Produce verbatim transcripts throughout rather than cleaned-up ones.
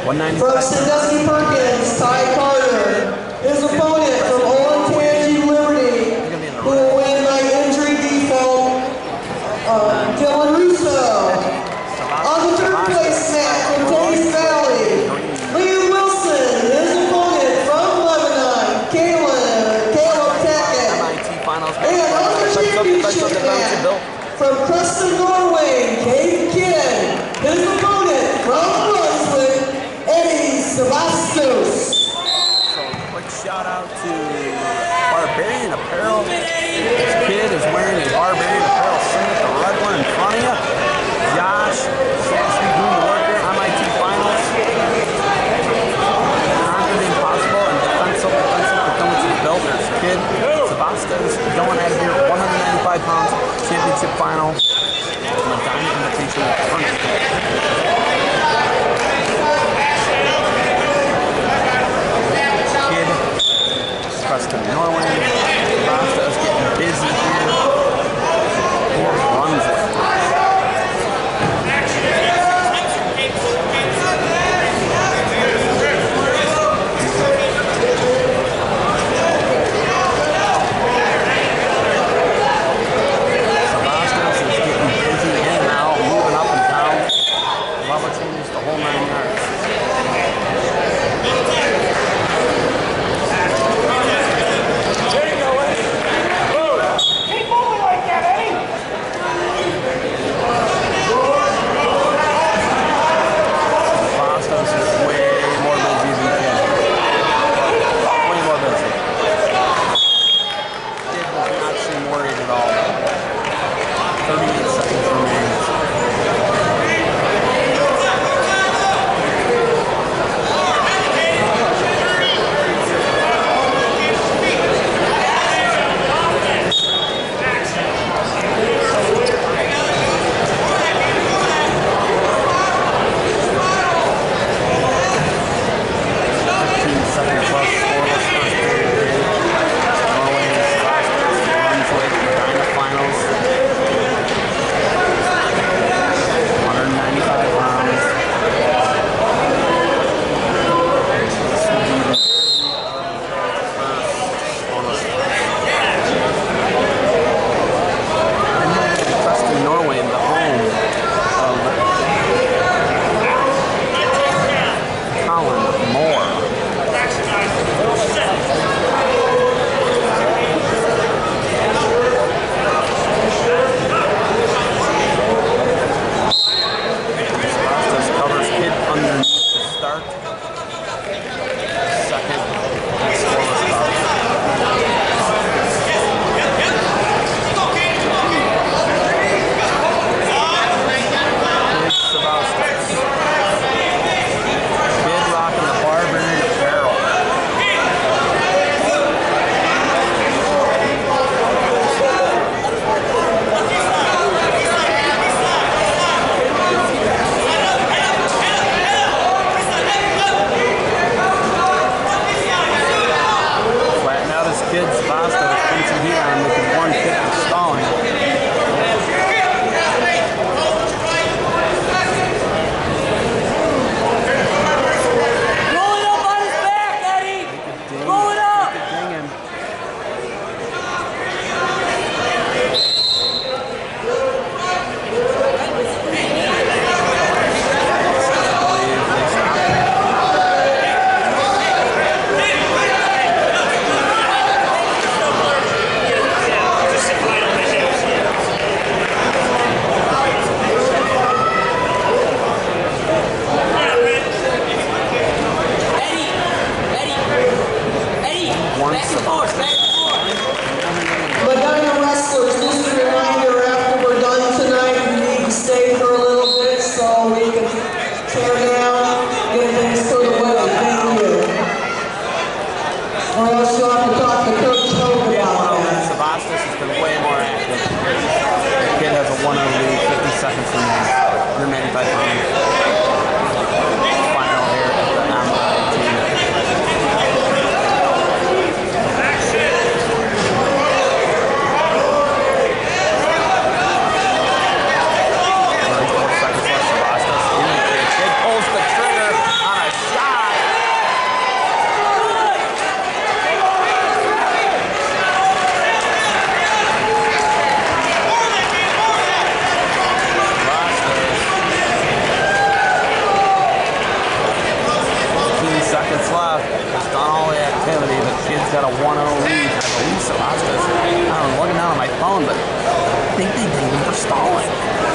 From Sandusky Perkins, Ty Carter. His opponent from Olentangy Liberty, who will win by injury default, uh, Dylan Russo. On the third place match from Taste Valley, Liam Wilson. His opponent from Lebanon, Kaden, Caleb Tackett. And on the championship match from Creston, Norwayne, Kaden. His opponent from Brunswick, Sevastos. So quick shout out to Barbarian Apparel. This kid is wearing a Barbarian Apparel suit, the red one in front of you. Josh, seriously doing the work here, M I T Finals. Not going to be impossible and defensive, defensive to come into the belt. There's a kid, Sevastos, going out of here, one hundred ninety-five pounds, championship final. And a diamond invitation tournament. Preston, Norwayne, Sevastos getting busy here for Brunswick. Sevastos is getting busy in and out, moving up and down. Level changes the whole nine yards. left. He's done all the activity. The kid's got a one oh lead. I believe Sevastos. I don't know, looking down at my phone, but I think they did him for stalling.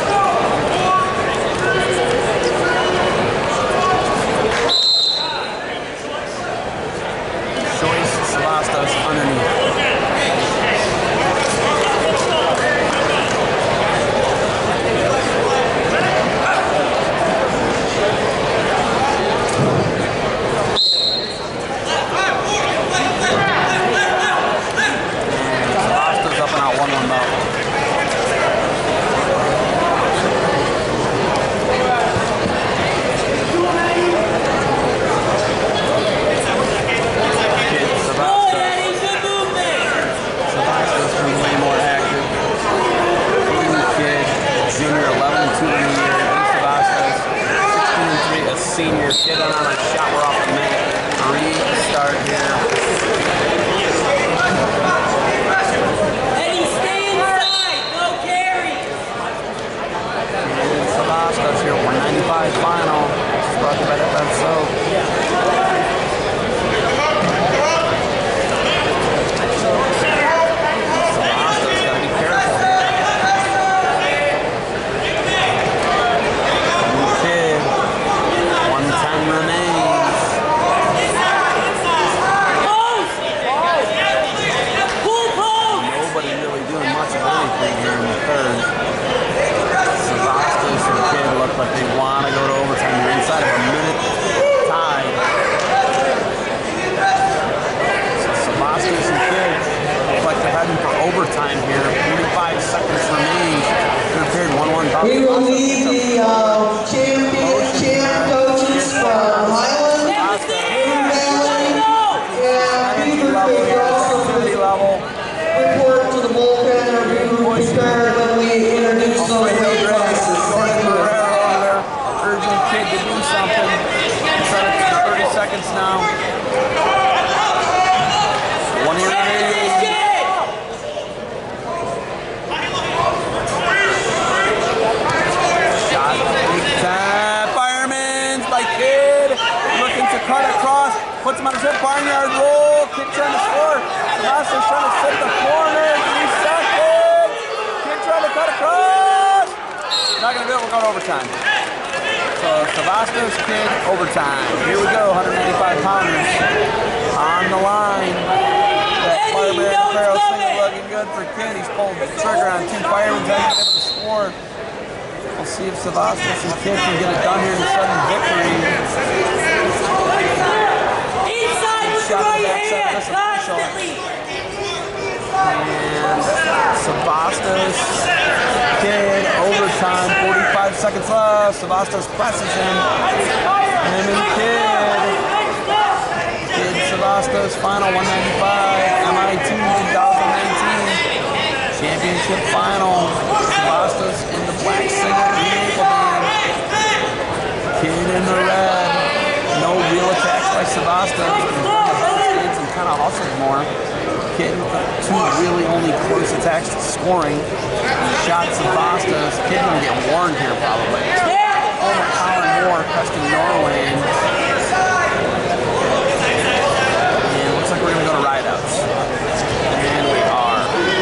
Choice Sevastos underneath. Senior kid on a shot. We're off the mat. Restart here. Eddie, stay inside. No carry. Sevastos here. one ninety-five final. Brought to you by F F Soap. Sevastos got to be careful here. New kid. Time remains. Nobody really doing much of anything here in the third. Sevastos and the kid look like they want to go to overtime. They're inside of a minute tied. So Sevastos and kid look like they're heading for overtime here. forty-five seconds remaining. Third period, one one. We will need the uh, champion, champ coaches from Highland, Moon Valley, and Beaver Creek also to report to the bullpen or be prepared when we introduce those weight classes. Thank you. Urging kid to do something. Set it to thirty seconds now. One here remaining. Cut across, puts him on his hip, barnyard roll, kid trying to score. Sevastos trying to sit the corner, three seconds. Kid trying to cut across. Not gonna do it, we'll go to overtime. So Sevastos kid, overtime. Here we go, one ninety-five pounders on the line. That Fireman Farrell single looking good for kid. He's pulled the trigger on two firemen, hasn't been able to score. We'll see if Sevastos and Kid can get it done here in sudden victory. Inside with the right hand, constantly. And Sevastos, Kid, overtime, forty-five seconds left. Sevastos presses him. Him and Kid. Kid, Sevastos, final one ninety-five, M I T twenty nineteen. Championship final. Sevastos in the black singlet and ankle band. Kid in the red. No real attacks by Sevastos. And kind of hustled more. Kid with two really only close attacks to scoring. Shot Sevastos. Kid gonna get warned here probably. Overpowering more, cresting Norwayne. And looks like we're gonna go to rideouts. And we are.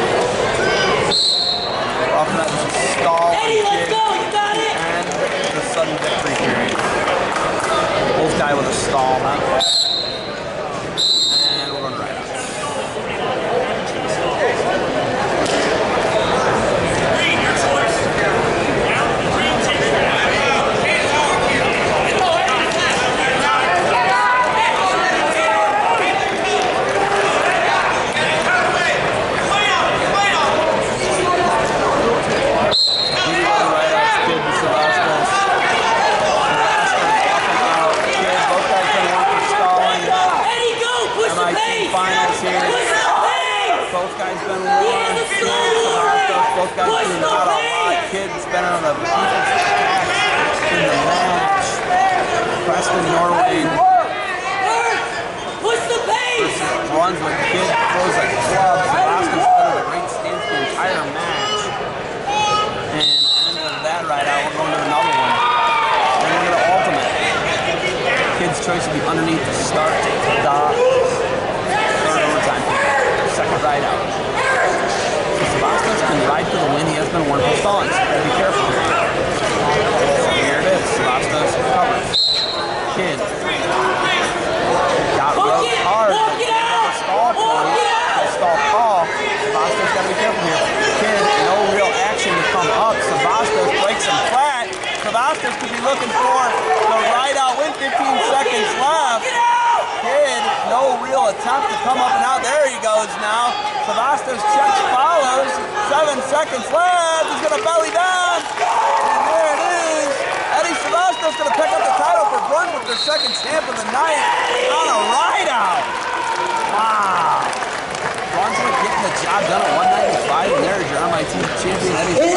Off that stall. Eddie, let's go, you got it! And the sudden victory period. Old guy with a stall, huh? And we're going to rideouts. Both guys doing not a lot. Kid's been on the in the match. Preston Norwayne. Push the pace! Brunswick. Kid throws like clubs. Sevastos been on a great stance the entire match. And end of that ride out, we're going to another one. Then we're going to ultimate. Kid's choice would be underneath to start the third overtime period. Second ride out. So Sevastos can ride for the win. He has been warned for stalling, so be careful. Here it is. Sevastos covers. Kid. Got rode hard. Stall point. Stall call. Sevastos got to be careful here. Kid, no real action to come up. Sevastos breaks him flat. Sevastos could be looking for the ride out win. fifteen seconds left. Kid, no real attempt to come up and out. There he goes now. Sevastos checks, follows. Seven seconds left. He's going to belly down. And there it is. Eddie Sevastos going to pick up the title for Brunswick, their second champ of the night on a ride out. Wow. Brunswick getting the job done at one ninety-five, and there's your M I T champion, Eddie Sevastos.